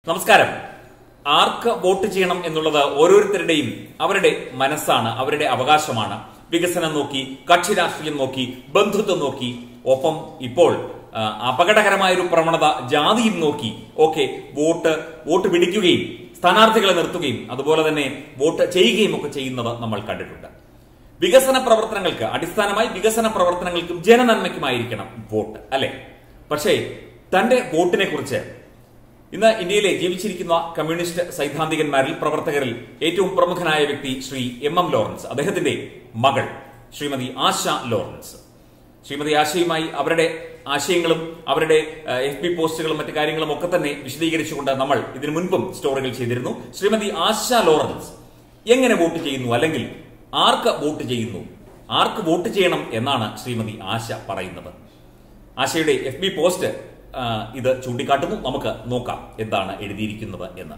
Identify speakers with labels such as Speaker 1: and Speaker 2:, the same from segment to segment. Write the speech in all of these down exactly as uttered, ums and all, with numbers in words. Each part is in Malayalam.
Speaker 1: നമസ്കാരം. ആർക്ക് വോട്ട് ചെയ്യണം എന്നുള്ളത് ഓരോരുത്തരുടെയും അവരുടെ മനസ്സാണ്, അവരുടെ അവകാശമാണ്. വികസനം നോക്കി, കക്ഷി രാഷ്ട്രീയം നോക്കി, ബന്ധുത്വം നോക്കി, ഒപ്പം ഇപ്പോൾ അപകടകരമായൊരു പ്രവണത ജാതിയും നോക്കി ഒക്കെ വോട്ട് വോട്ട് പിടിക്കുകയും സ്ഥാനാർത്ഥികളെ നിർത്തുകയും അതുപോലെ തന്നെ വോട്ട് ചെയ്യുകയും ഒക്കെ ചെയ്യുന്നത് നമ്മൾ കണ്ടിട്ടുണ്ട്. വികസന പ്രവർത്തനങ്ങൾക്ക് അടിസ്ഥാനമായി വികസന പ്രവർത്തനങ്ങൾക്കും ജനനന്മയ്ക്കുമായിരിക്കണം വോട്ട്, അല്ലെ? പക്ഷേ തന്റെ വോട്ടിനെ കുറിച്ച് ഇന്ന് ഇന്ത്യയിലെ ജീവിച്ചിരിക്കുന്ന കമ്മ്യൂണിസ്റ്റ് സൈദ്ധാന്തികന്മാരിൽ പ്രവർത്തകരിൽ ഏറ്റവും പ്രമുഖനായ വ്യക്തി ശ്രീ എം എം ലോറൻസ്, അദ്ദേഹത്തിന്റെ മകൾ ശ്രീമതി ആശ ലോറൻസ്. ശ്രീമതി ആശയുമായി അവരുടെ ആശയങ്ങളും അവരുടെ എഫ് പി പോസ്റ്റുകളും മറ്റു കാര്യങ്ങളും ഒക്കെ തന്നെ വിശദീകരിച്ചുകൊണ്ട് നമ്മൾ ഇതിനു മുൻപും സ്റ്റോറികൾ ചെയ്തിരുന്നു. ശ്രീമതി ആശ ലോറൻസ് എങ്ങനെ വോട്ട് ചെയ്യുന്നു, അല്ലെങ്കിൽ ആർക്ക് വോട്ട് ചെയ്യുന്നു, ആർക്ക് വോട്ട് ചെയ്യണം എന്നാണ് ശ്രീമതി ആശ പറയുന്നത്. ആശയുടെ എഫ് ബി പോസ്റ്റ് ഇത് ചൂണ്ടിക്കാട്ടുന്നു. നമുക്ക് നോക്കാം എന്താണ് എഴുതിയിരിക്കുന്നത് എന്ന്.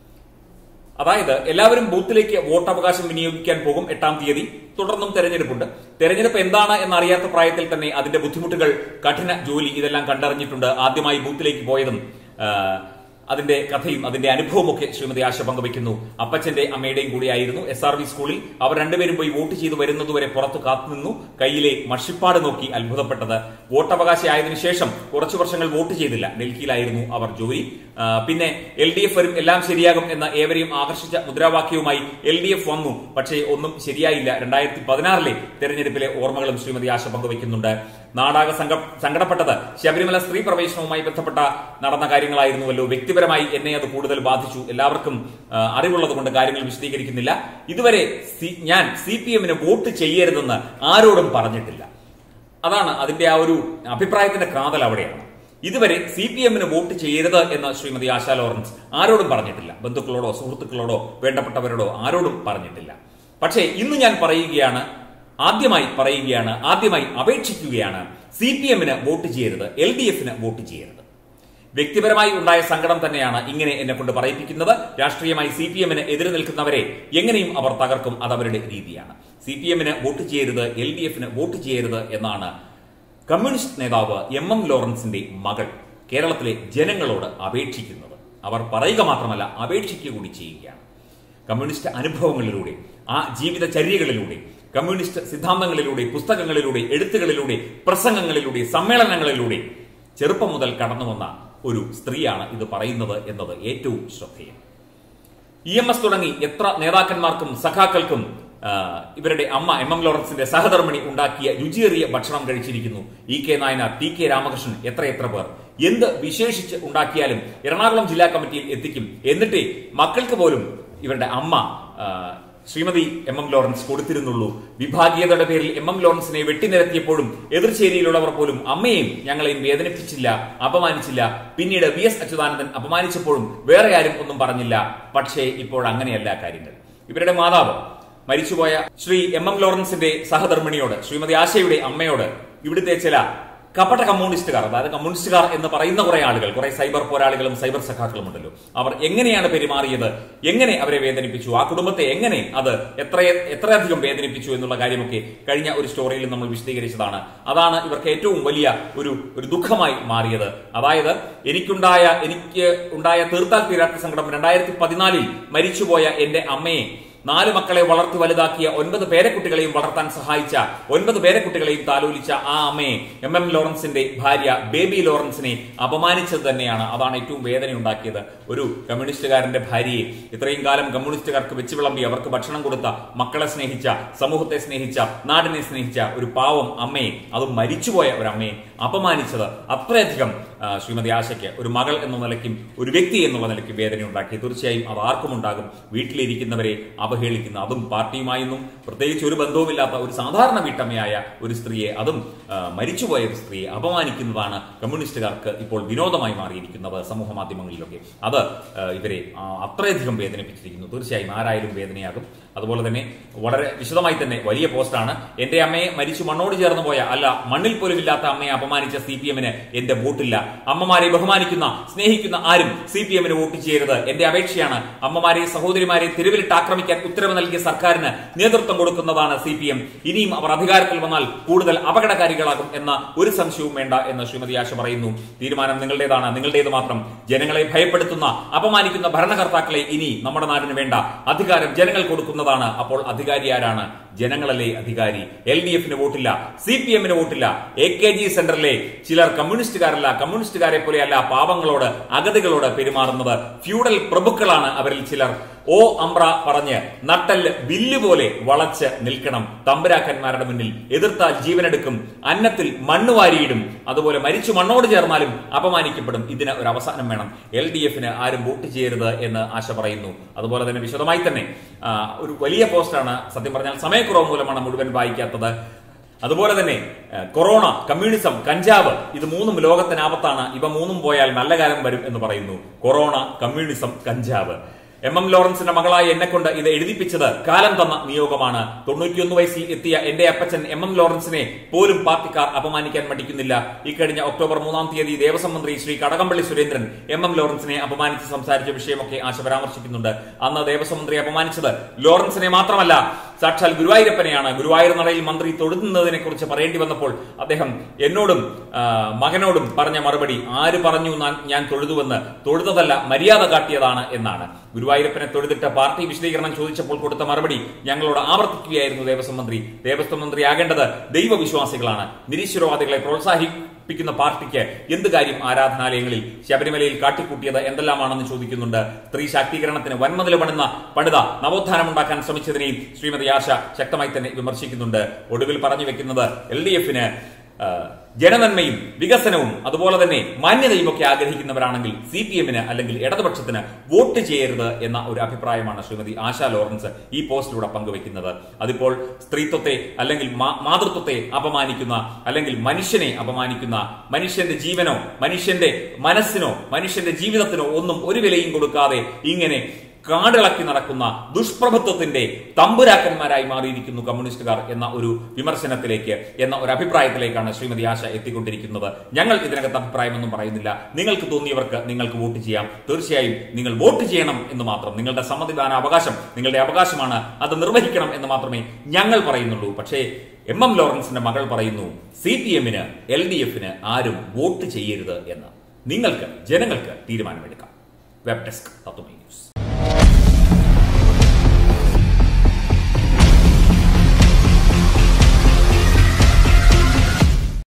Speaker 1: അതായത് എല്ലാവരും ബൂത്തിലേക്ക് വോട്ടവകാശം വിനിയോഗിക്കാൻ പോകും എട്ടാം തീയതി. തുടർന്നും തെരഞ്ഞെടുപ്പുണ്ട്. തെരഞ്ഞെടുപ്പ് എന്താണ് എന്നറിയാത്ത പ്രായത്തിൽ തന്നെ അതിന്റെ ബുദ്ധിമുട്ടുകൾ, കഠിന ജോലി ഇതെല്ലാം കണ്ടറിഞ്ഞിട്ടുണ്ട്. ആദ്യമായി ബൂത്തിലേക്ക് പോയതും അതിന്റെ കഥയും അതിന്റെ അനുഭവവും ഒക്കെ ശ്രീമതി ആശ പങ്കുവയ്ക്കുന്നു. അപ്പച്ചന്റെ അമ്മയുടെയും കൂടിയായിരുന്നു എസ് ആർ വി സ്കൂളിൽ. അവർ രണ്ടുപേരും പോയി വോട്ട് ചെയ്ത് വരുന്നതുവരെ പുറത്തു കാത്തുനിന്നു. കയ്യിലെ മഷിപ്പാട് നോക്കി അത്ഭുതപ്പെട്ടത്. വോട്ടവകാശിയായതിനു ശേഷം കുറച്ചു വർഷങ്ങൾ വോട്ട് ചെയ്തില്ല. ഡൽഹിയിലായിരുന്നു അവർ ജോലി. പിന്നെ എൽ ഡി എഫ് വരും, എല്ലാം ശരിയാകും എന്ന ഏവരെയും ആകർഷിച്ച മുദ്രാവാക്യവുമായി എൽ ഡി എഫ് വന്നു. പക്ഷേ ഒന്നും ശരിയായില്ല. രണ്ടായിരത്തി പതിനാറിലെ തെരഞ്ഞെടുപ്പിലെ ഓർമ്മകളും ശ്രീമതി ആശ പങ്കുവയ്ക്കുന്നുണ്ട്. നാടാകെ സങ്കടപ്പെട്ടത് ശബരിമല സ്ത്രീ പ്രവേശനവുമായി ബന്ധപ്പെട്ട നടന്ന കാര്യങ്ങളായിരുന്നുവല്ലോ. വ്യക്തിപരമായി എന്നെ അത് കൂടുതൽ ബാധിച്ചു. എല്ലാവർക്കും അറിവുള്ളത് കൊണ്ട് കാര്യങ്ങൾ വിശദീകരിക്കുന്നില്ല. ഇതുവരെ ഞാൻ സി പി എമ്മിന് വോട്ട് ചെയ്യരുതെന്ന് ആരോടും പറഞ്ഞിട്ടില്ല. അതാണ് അതിന്റെ ആ ഒരു അഭിപ്രായത്തിന്റെ കാതൽ അവിടെയാണ്. ഇതുവരെ സി പി എമ്മിന് വോട്ട് ചെയ്യരുത് എന്ന് ശ്രീമതി ആശ ലോറൻസ് ആരോടും പറഞ്ഞിട്ടില്ല. ബന്ധുക്കളോടോ സുഹൃത്തുക്കളോടോ വേണ്ടപ്പെട്ടവരോടോ ആരോടും പറഞ്ഞിട്ടില്ല. പക്ഷേ ഇന്ന് ഞാൻ പറയുകയാണ്, ആദ്യമായി പറയുകയാണ്, ആദ്യമായി അപേക്ഷിക്കുകയാണ്, സി പി എമ്മിന് വോട്ട് ചെയ്യരുത്, എൽ ഡി എഫിന് വോട്ട് ചെയ്യരുത്. വ്യക്തിപരമായി ഉണ്ടായ സങ്കടം തന്നെയാണ് ഇങ്ങനെ എന്നെ കൊണ്ട് പറയിപ്പിക്കുന്നത്. രാഷ്ട്രീയമായി സി പി എമ്മിന് എതിര് നിൽക്കുന്നവരെ എങ്ങനെയും അവർ തകർക്കും. അത് അവരുടെ രീതിയാണ്. സി പി എമ്മിന് വോട്ട് ചെയ്യരുത്, എൽ ഡി എഫിന് വോട്ട് ചെയ്യരുത് എന്നാണ് കമ്മ്യൂണിസ്റ്റ് നേതാവ് എം എം ലോറൻസിന്റെ മകൾ കേരളത്തിലെ ജനങ്ങളോട് അപേക്ഷിക്കുന്നത്. അവർ പറയുക മാത്രമല്ല, അപേക്ഷിക്കുക കൂടി ചെയ്യുകയാണ്. കമ്മ്യൂണിസ്റ്റ് അനുഭവങ്ങളിലൂടെ, ആ ജീവിതചര്യകളിലൂടെ, കമ്മ്യൂണിസ്റ്റ് സിദ്ധാന്തങ്ങളിലൂടെ, പുസ്തകങ്ങളിലൂടെ, എഴുത്തുകളിലൂടെ, പ്രസംഗങ്ങളിലൂടെ, സമ്മേളനങ്ങളിലൂടെ ചെറുപ്പം മുതൽ കടന്നുവന്ന ഒരു സ്ത്രീയാണ് ഇത് പറയുന്നത് എന്നത് ഏറ്റവും ശ്രദ്ധേയം. ഇ എം എസ് തുടങ്ങി എത്ര നേതാക്കന്മാർക്കും സഖാക്കൾക്കും ഇവരുടെ അമ്മ എം എം ലോറൻസിന്റെ സഹധർമ്മിണി ഉണ്ടാക്കിയ രുചിയേറിയ ഭക്ഷണം കഴിച്ചിരിക്കുന്നു. E K Nayanar, T K Ramakrishnan, എത്രയെത്ര പേർ. എന്ത് വിശേഷിച്ച് ഉണ്ടാക്കിയാലും എറണാകുളം ജില്ലാ കമ്മിറ്റിയിൽ എത്തിക്കും. എന്നിട്ട് മക്കൾക്ക് പോലും ഇവരുടെ അമ്മ ശ്രീമതി എം എം ലോറൻസ് കൊടുത്തിരുന്നുള്ളൂ. വിഭാഗീയതയുടെ പേരിൽ എം എം ലോറൻസിനെ വെട്ടിനിരത്തിയപ്പോഴും എതിർചേരിയിലുള്ളവർ പോലും അമ്മയെയും ഞങ്ങളെയും വേദനിപ്പിച്ചില്ല, അപമാനിച്ചില്ല. പിന്നീട് വി എസ് അച്യുതാനന്ദൻ അപമാനിച്ചപ്പോഴും വേറെ ആരും ഒന്നും പറഞ്ഞില്ല. പക്ഷേ ഇപ്പോൾ അങ്ങനെയല്ല കാര്യങ്ങൾ. ഇവരുടെ മാതാവ് മരിച്ചുപോയ ശ്രീ എം എം ലോറൻസിന്റെ സഹധർമ്മിണിയോട്, ശ്രീമതി ആശയുടെ അമ്മയോട് ഇവിടുത്തെ ചില കപട കമ്മ്യൂണിസ്റ്റുകാർ, അതായത് കമ്മ്യൂണിസ്റ്റുകാർ എന്ന് പറയുന്ന കുറെ ആളുകൾ, കുറെ സൈബർ പോരാളികളും സൈബർ സഖാക്കളും ഉണ്ടല്ലോ, അവർ എങ്ങനെയാണ് പെരുമാറിയത്, എങ്ങനെ അവരെ വേദനിപ്പിച്ചു, ആ കുടുംബത്തെ എങ്ങനെ അത് എത്ര എത്രയധികം വേദനിപ്പിച്ചു എന്നുള്ള കാര്യമൊക്കെ കഴിഞ്ഞ ഒരു സ്റ്റോറിയിൽ നമ്മൾ വിശദീകരിച്ചതാണ്. അതാണ് ഇവർക്ക് ഏറ്റവും വലിയ ഒരു ഒരു ദുഃഖമായി മാറിയത്. അതായത് എനിക്കുണ്ടായ എനിക്ക് ഉണ്ടായ തീർത്താൽ തീരാത്ത സങ്കടം, രണ്ടായിരത്തി പതിനാലിൽ മരിച്ചുപോയ എന്റെ അമ്മയെ, നാല് മക്കളെ വളർത്തി വലുതാക്കിയ, ഒൻപത് പേരക്കുട്ടികളെയും വളർത്താൻ സഹായിച്ച, ഒൻപത് പേരക്കുട്ടികളെയും താലോലിച്ച ആ അമ്മയെ, എം എം ലോറൻസിന്റെ ഭാര്യ ബേബി ലോറൻസിനെ അപമാനിച്ചത് തന്നെയാണ്. അതാണ് ഏറ്റവും വേദനയുണ്ടാക്കിയത്. ഒരു കമ്മ്യൂണിസ്റ്റുകാരന്റെ ഭാര്യയെ, ഇത്രയും കാലം കമ്മ്യൂണിസ്റ്റുകാർക്ക് വെച്ച് വിളമ്പി അവർക്ക് ഭക്ഷണം കൊടുത്ത, മക്കളെ സ്നേഹിച്ച, സമൂഹത്തെ സ്നേഹിച്ച, നാടിനെ സ്നേഹിച്ച ഒരു പാവം അമ്മയെ, അതും മരിച്ചുപോയ ഒരു അമ്മയെ അപമാനിച്ചത് അത്രയധികം ശ്രീമതി ആശയ്ക്ക് ഒരു മകൾ എന്ന നിലയ്ക്കും ഒരു വ്യക്തി എന്നുള്ള നിലയ്ക്കും വേദനയുണ്ടാക്കി. തീർച്ചയായും അത് ആർക്കും ഉണ്ടാകും. വീട്ടിലിരിക്കുന്നവരെ അവഹേളിക്കുന്ന, അതും പാർട്ടിയുമായൊന്നും പ്രത്യേകിച്ച് ഒരു ബന്ധവുമില്ലാത്ത ഒരു സാധാരണ വീട്ടമ്മയായ ഒരു സ്ത്രീയെ, അതും മരിച്ചുപോയ ഒരു സ്ത്രീയെ അപമാനിക്കുന്നതാണ് കമ്മ്യൂണിസ്റ്റുകാർക്ക് ഇപ്പോൾ വിനോദമായി മാറിയിരിക്കുന്നത് സമൂഹ മാധ്യമങ്ങളിലൊക്കെ. അത് ഇവരെ അത്രയധികം വേദനിപ്പിച്ചിരിക്കുന്നു. തീർച്ചയായും ആരായാലും വേദനയാകും. അതുപോലെ തന്നെ വളരെ വിശദമായി തന്നെ വലിയ പോസ്റ്റാണ്. എന്റെ അമ്മയെ മരിച്ചു മണ്ണോട് ചേർന്ന് പോയ, അല്ല മണ്ണിൽ പോലും ഇല്ലാത്ത അമ്മയെ അപമാനിച്ച സി പി എമ്മിന് എന്റെ വോട്ടില്ല. അമ്മമാരെ ബഹുമാനിക്കുന്ന, സ്നേഹിക്കുന്ന ആരും സി പി എമ്മിന് വോട്ട് ചെയ്യരുത്. എന്റെ അപേക്ഷയാണ്. അമ്മമാരെ, സഹോദരിമാരെ തെരുവിലിട്ട് ആക്രമിക്കാൻ ഉത്തരവ് നൽകിയ സർക്കാരിന് നേതൃത്വം കൊടുക്കുന്നതാണ് സി പി എം. ഇനിയും അവർ അധികാരത്തിൽ വന്നാൽ കൂടുതൽ അപകടകാരികൾ അധികാരികളാകും എന്ന ഒരു സംശയവും വേണ്ട എന്ന് ശ്രീമതി ആശ പറയുന്നു. തീരുമാനം നിങ്ങളുടേതാണ്, നിങ്ങളുടേത് മാത്രം. ജനങ്ങളെ ഭയപ്പെടുത്തുന്ന അപമാനിക്കുന്ന ഭരണകർത്താക്കളെ ഇനി നമ്മുടെ നാടിന് വേണ്ട. അധികാരം ജനങ്ങൾ കൊടുക്കുന്നതാണ്. അപ്പോൾ അധികാരി ആരാണ്? ജനങ്ങളല്ലേ അധികാരി. എൽ ഡി എഫിന് വോട്ടില്ല, സി പി എമ്മിന് വോട്ടില്ല. എ കെ ജി സെന്ററിലെ ചിലർ കമ്മ്യൂണിസ്റ്റുകാരല്ല, കമ്മ്യൂണിസ്റ്റുകാരെ പോലെയല്ല പാവങ്ങളോട് അഗതികളോട് പെരുമാറുന്നത്. ഫ്യൂഡൽ പ്രഭുക്കളാണ് അവരിൽ ചിലർ. ഓ അമ്ര പറഞ്ഞ് നട്ടല് ബില്ല് പോലെ വളച്ച് നിൽക്കണം. തമ്പുരാക്കന്മാരുടെ മുന്നിൽ എതിർത്താൽ ജീവനെടുക്കും, അന്നത്തിൽ മണ്ണ് വാരിയിടും, അതുപോലെ മരിച്ചു മണ്ണോട് ചേർന്നാലും അപമാനിക്കപ്പെടും. ഇതിന് ഒരു അവസാനം വേണം. എൽ ഡി എഫിന് ആരും വോട്ട് ചെയ്യരുത് എന്ന് ആശ പറയുന്നു. അതുപോലെ തന്നെ വിശദമായി തന്നെ ഒരു വലിയ പോസ്റ്റാണ്. സത്യം പറഞ്ഞാൽ സമയക്കുറവ് മൂലമാണ് മുഴുവൻ വായിക്കാത്തത്. അതുപോലെ തന്നെ കൊറോണ, കമ്മ്യൂണിസം, കഞ്ചാവ്, ഇത് മൂന്നും ലോകത്തിന് ആപത്താണ്. ഇവ മൂന്നും പോയാൽ നല്ല കാലം വരും എന്ന് പറയുന്നു. കൊറോണ, കമ്മ്യൂണിസം, കഞ്ചാവ്. എം എം ലോറൻസിന്റെ മകളായ എന്നെ കൊണ്ട് ഇത് എഴുതിപ്പിച്ചത് കാലം തന്ന നിയോഗമാണ്. തൊണ്ണൂറ്റിയൊന്ന് വയസ്സിൽ എത്തിയ എന്റെ അപ്പച്ചൻ എം എം ലോറൻസിനെ പോലും പാർട്ടിക്കാർ അപമാനിക്കാൻ മടിക്കുന്നില്ല. ഇക്കഴിഞ്ഞ ഒക്ടോബർ മൂന്നാം തീയതി ദേവസ്വം മന്ത്രി ശ്രീ കടകംപള്ളി സുരേന്ദ്രൻ എം എം ലോറൻസിനെ അപമാനിച്ച് സംസാരിച്ച വിഷയമൊക്കെ ആശ പരാമർശിക്കുന്നുണ്ട്. അന്ന് ദേവസ്വം മന്ത്രി അപമാനിച്ചത് ലോറൻസിനെ മാത്രമല്ല, സാക്ഷാൽ ഗുരുവായൂരപ്പനെയാണ്. ഗുരുവായൂർ നടയിൽ മന്ത്രി തൊഴുതുന്നതിനെ കുറിച്ച് പറയേണ്ടി വന്നപ്പോൾ അദ്ദേഹം എന്നോടും മകനോടും പറഞ്ഞ മറുപടി, ആര് പറഞ്ഞു ഞാൻ തൊഴുതുവെന്ന്? തൊഴുതതല്ല, മര്യാദ കാട്ടിയതാണ് എന്നാണ്. ഗുരുവായൂരപ്പനെ തൊഴുതിട്ട് പാർട്ടി വിശദീകരണം ചോദിച്ചപ്പോൾ കൊടുത്ത മറുപടി ഞങ്ങളോട് ആവർത്തിക്കുകയായിരുന്നു ദേവസ്വം മന്ത്രി. ദേവസ്വം മന്ത്രി ആകേണ്ടത് ദൈവവിശ്വാസികളാണ്. നിരീശ്വരവാദികളെ പ്രോത്സാഹിപ്പിക്കുന്ന പാർട്ടിക്ക് എന്ത് കാര്യം ആരാധനാലയങ്ങളിൽ ശബരിമലയിൽ കാട്ടിക്കൂട്ടിയത് എന്തെല്ലാമാണെന്ന് ചോദിക്കുന്നുണ്ട്. സ്ത്രീ ശാക്തീകരണത്തിന് വൻമതിൽ പണിത പണിത നവോത്ഥാനമുണ്ടാക്കാൻ ശ്രമിച്ചതിനെയും ശ്രീമതി ആശ ശക്തമായി തന്നെ വിമർശിക്കുന്നുണ്ട്. ഒടുവിൽ പറഞ്ഞു വെക്കുന്നത് എൽ ഡി എഫിന് ജനനന്മയും വികസനവും അതുപോലെ തന്നെ മാന്യതയും ഒക്കെ ആഗ്രഹിക്കുന്നവരാണെങ്കിൽ സി പി എമ്മിന് അല്ലെങ്കിൽ ഇടതുപക്ഷത്തിന് വോട്ട് ചെയ്യരുത് എന്ന ഒരു അഭിപ്രായമാണ് ശ്രീമതി ആശ ലോറൻസ് ഈ പോസ്റ്റിലൂടെ പങ്കുവെക്കുന്നത്. അതിപ്പോൾ സ്ത്രീത്വത്തെ അല്ലെങ്കിൽ മാതൃത്വത്തെ അപമാനിക്കുന്ന അല്ലെങ്കിൽ മനുഷ്യനെ അപമാനിക്കുന്ന, മനുഷ്യന്റെ ജീവനോ മനുഷ്യന്റെ മനസ്സിനോ മനുഷ്യന്റെ ജീവിതത്തിനോ ഒന്നും ഒരു വിലയും കൊടുക്കാതെ ഇങ്ങനെ കാടിളക്കി നടക്കുന്ന ദുഷ്പ്രഭുത്വത്തിന്റെ തമ്പുരാക്കന്മാരായി മാറിയിരിക്കുന്നു കമ്മ്യൂണിസ്റ്റുകാർ എന്ന ഒരു വിമർശനത്തിലേക്ക്, എന്ന ഒരു അഭിപ്രായത്തിലേക്കാണ് ശ്രീമതി ആശ എത്തിക്കൊണ്ടിരിക്കുന്നത്. ഞങ്ങൾ ഇതിനകത്ത് അഭിപ്രായമൊന്നും പറയുന്നില്ല. നിങ്ങൾക്ക് തോന്നിയവർക്ക് നിങ്ങൾക്ക് വോട്ട് ചെയ്യാം. തീർച്ചയായും നിങ്ങൾ വോട്ട് ചെയ്യണം എന്ന് മാത്രം. നിങ്ങളുടെ സമ്മതിദാന അവകാശം നിങ്ങളുടെ അവകാശമാണ്, അത് നിർവഹിക്കണം എന്ന് മാത്രമേ ഞങ്ങൾ പറയുന്നുള്ളൂ. പക്ഷേ എം എം ലോറൻസിന്റെ മകൾ പറയുന്നു സി പി എമ്മിന് എൽ ഡി എഫിന് ആരും വോട്ട് ചെയ്യരുത് എന്ന്. നിങ്ങൾക്ക് ജനങ്ങൾക്ക് തീരുമാനമെടുക്കാം. Web desk Tatwamayi news.